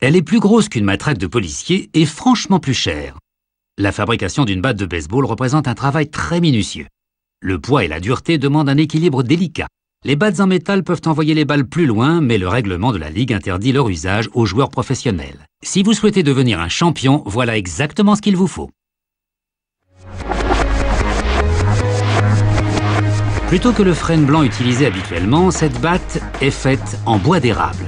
Elle est plus grosse qu'une matraque de policier et franchement plus chère. La fabrication d'une batte de baseball représente un travail très minutieux. Le poids et la dureté demandent un équilibre délicat. Les battes en métal peuvent envoyer les balles plus loin, mais le règlement de la Ligue interdit leur usage aux joueurs professionnels. Si vous souhaitez devenir un champion, voilà exactement ce qu'il vous faut. Plutôt que le frêne blanc utilisé habituellement, cette batte est faite en bois d'érable.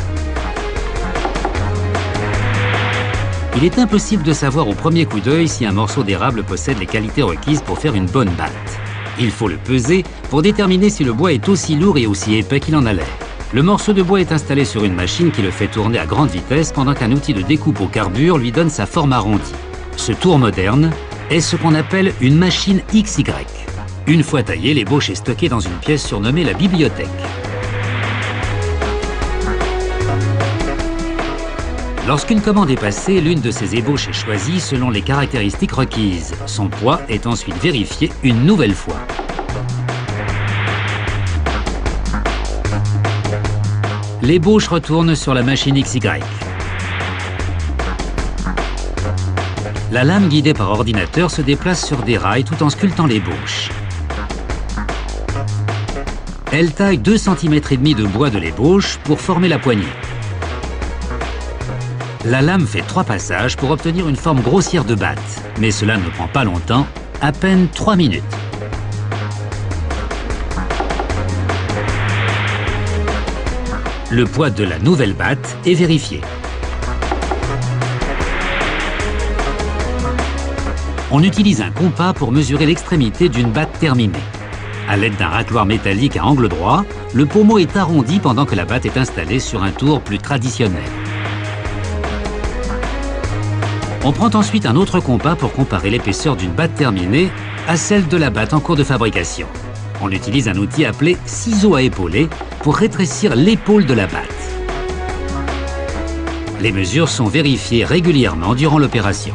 Il est impossible de savoir au premier coup d'œil si un morceau d'érable possède les qualités requises pour faire une bonne batte. Il faut le peser pour déterminer si le bois est aussi lourd et aussi épais qu'il en a l'air. Le morceau de bois est installé sur une machine qui le fait tourner à grande vitesse pendant qu'un outil de découpe au carbure lui donne sa forme arrondie. Ce tour moderne est ce qu'on appelle une machine XY. Une fois taillée, l'ébauche est stockée dans une pièce surnommée la bibliothèque. Lorsqu'une commande est passée, l'une de ces ébauches est choisie selon les caractéristiques requises. Son poids est ensuite vérifié une nouvelle fois. L'ébauche retourne sur la machine XY. La lame guidée par ordinateur se déplace sur des rails tout en sculptant l'ébauche. Elle taille 2,5 cm de bois de l'ébauche pour former la poignée. La lame fait 3 passages pour obtenir une forme grossière de batte, mais cela ne prend pas longtemps, à peine 3 minutes. Le poids de la nouvelle batte est vérifié. On utilise un compas pour mesurer l'extrémité d'une batte terminée. À l'aide d'un racloir métallique à angle droit, le pommeau est arrondi pendant que la batte est installée sur un tour plus traditionnel. On prend ensuite un autre compas pour comparer l'épaisseur d'une batte terminée à celle de la batte en cours de fabrication. On utilise un outil appelé ciseau à épauler pour rétrécir l'épaule de la batte. Les mesures sont vérifiées régulièrement durant l'opération.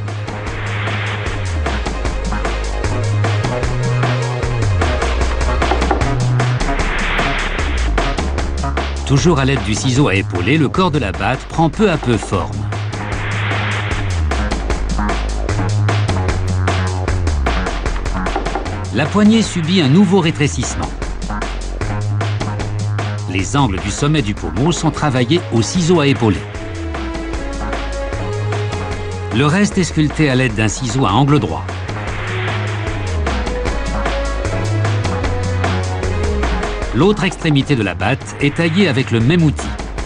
Toujours à l'aide du ciseau à épauler, le corps de la batte prend peu à peu forme. La poignée subit un nouveau rétrécissement. Les angles du sommet du pommeau sont travaillés au ciseau à épauler. Le reste est sculpté à l'aide d'un ciseau à angle droit. L'autre extrémité de la batte est taillée avec le même outil.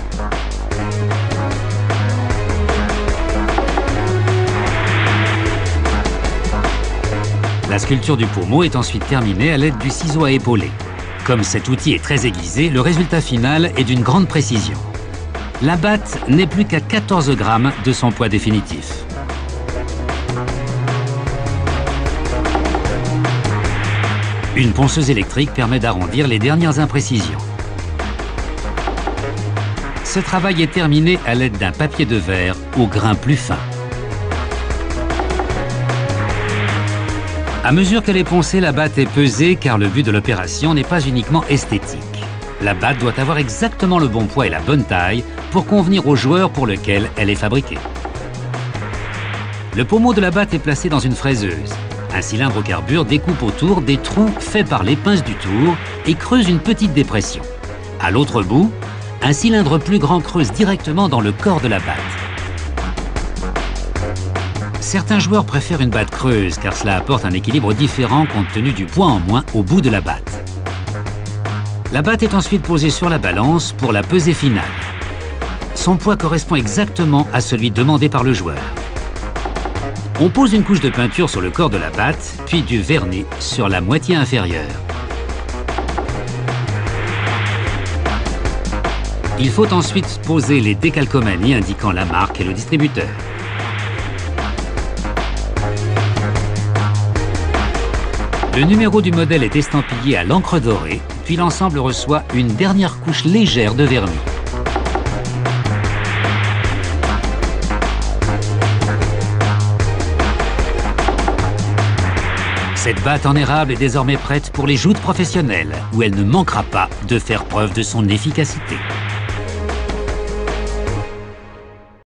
La sculpture du pommeau est ensuite terminée à l'aide du ciseau à épauler. Comme cet outil est très aiguisé, le résultat final est d'une grande précision. La batte n'est plus qu'à 14 grammes de son poids définitif. Une ponceuse électrique permet d'arrondir les dernières imprécisions. Ce travail est terminé à l'aide d'un papier de verre au grain plus fin. À mesure qu'elle est poncée, la batte est pesée car le but de l'opération n'est pas uniquement esthétique. La batte doit avoir exactement le bon poids et la bonne taille pour convenir au joueur pour lequel elle est fabriquée. Le pommeau de la batte est placé dans une fraiseuse. Un cylindre au carbure découpe autour des trous faits par les pinces du tour et creuse une petite dépression. À l'autre bout, un cylindre plus grand creuse directement dans le corps de la batte. Certains joueurs préfèrent une batte creuse car cela apporte un équilibre différent compte tenu du poids en moins au bout de la batte. La batte est ensuite posée sur la balance pour la pesée finale. Son poids correspond exactement à celui demandé par le joueur. On pose une couche de peinture sur le corps de la batte, puis du vernis sur la moitié inférieure. Il faut ensuite poser les décalcomanies indiquant la marque et le distributeur. Le numéro du modèle est estampillé à l'encre dorée, puis l'ensemble reçoit une dernière couche légère de vernis. Cette batte en érable est désormais prête pour les joutes professionnelles, où elle ne manquera pas de faire preuve de son efficacité.